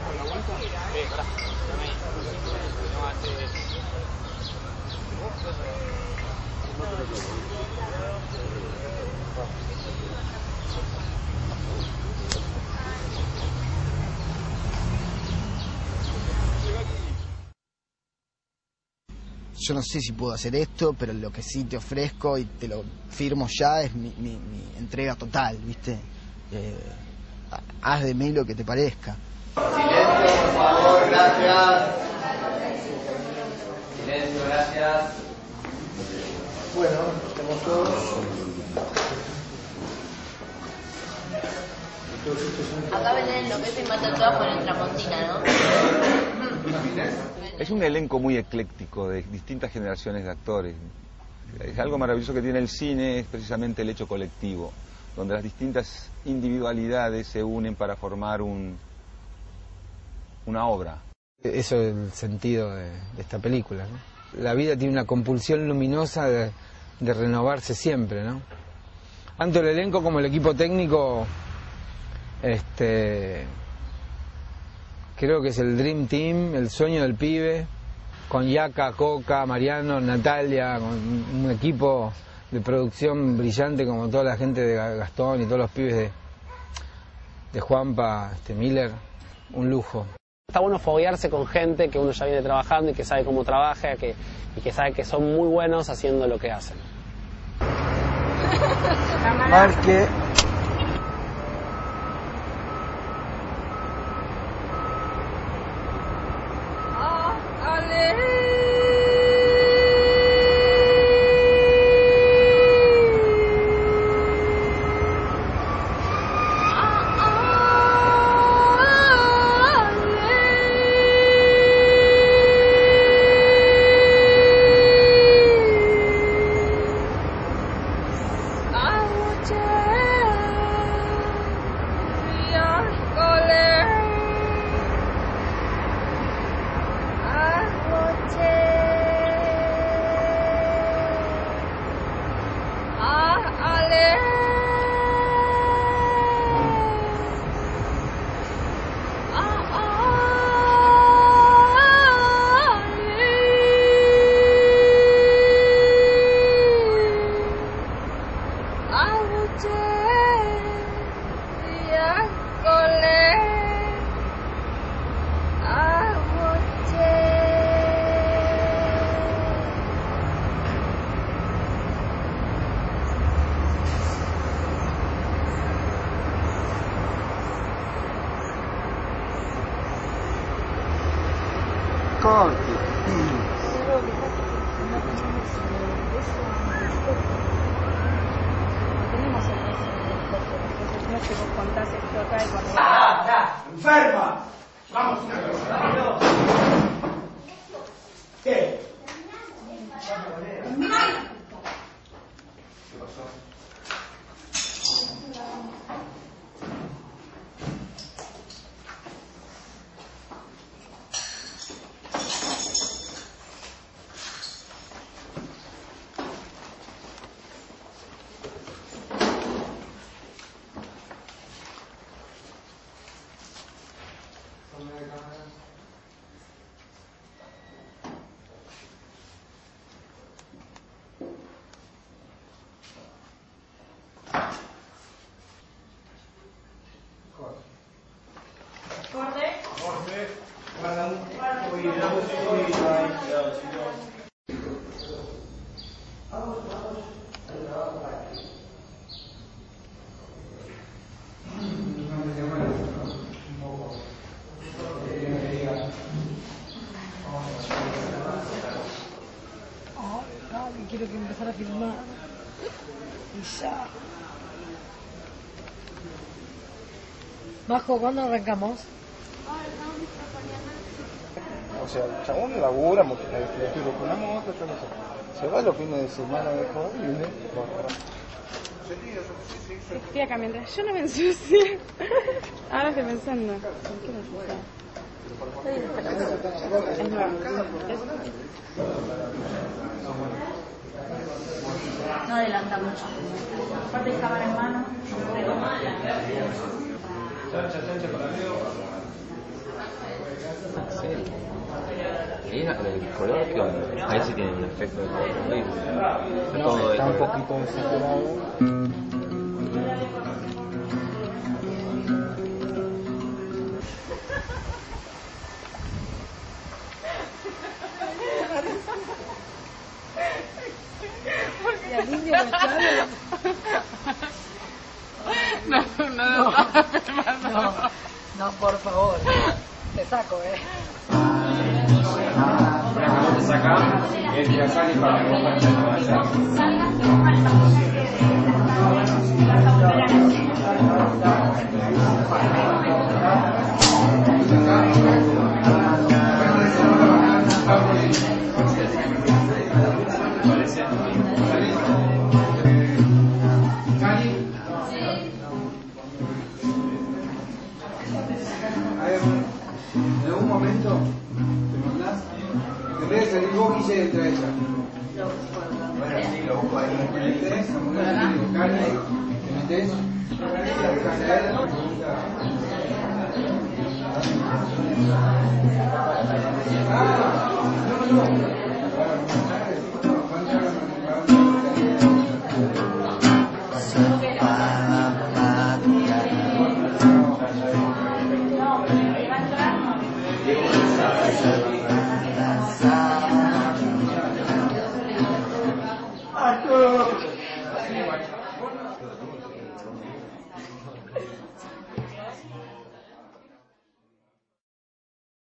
Yo no sé si puedo hacer esto, pero lo que sí te ofrezco y te lo firmo ya es mi entrega total, ¿viste? Haz de mí lo que te parezca. Silencio, por favor, gracias. Silencio, gracias. Bueno, estamos todos. Acá venden lo que es el mate todo por el Tramontina, ¿no? Es un elenco muy ecléctico de distintas generaciones de actores. Es algo maravilloso que tiene el cine, es precisamente el hecho colectivo, donde las distintas individualidades se unen para formar una obra. Eso es el sentido de esta película, ¿no? La vida tiene una compulsión luminosa de renovarse siempre, ¿no? Tanto el elenco como el equipo técnico, creo que es el Dream Team, el sueño del pibe, con Yaka, Coca, Mariano, Natalia, con un equipo de producción brillante como toda la gente de Gastón y todos los pibes de Juanpa, Miller, un lujo. Está bueno foguearse con gente que uno ya viene trabajando y que sabe cómo trabaja y que sabe que son muy buenos haciendo lo que hacen. Marque. ¡Enferma! ¡Vamos! ¿Qué? ¿Qué pasó? Quiero que empezara a filmar. Y ya. Majo, ¿cuándo arrancamos? O sea, el chabón labura, le tiro con una moto, yo no sé. Se va los fines de semana de horrible. Efectivamente, yo no me ensucié. Ahora estoy pensando. ¿En qué me ensucié? Es nuevo. No adelanta mucho. Aparte de cámara en mano. Sí. ¿Y el color qué onda? Ahí sí tiene un efecto de color. Todo de Está un color. poquito desaturado. Y al indio lo echaron. No, por favor. Te saco, Te saca el diafragma para que vos en algún momento te mandás, en vez de salir vos, Guille, entra ella. Bueno, sí, lo busco ahí. Te metés, te metés, Sa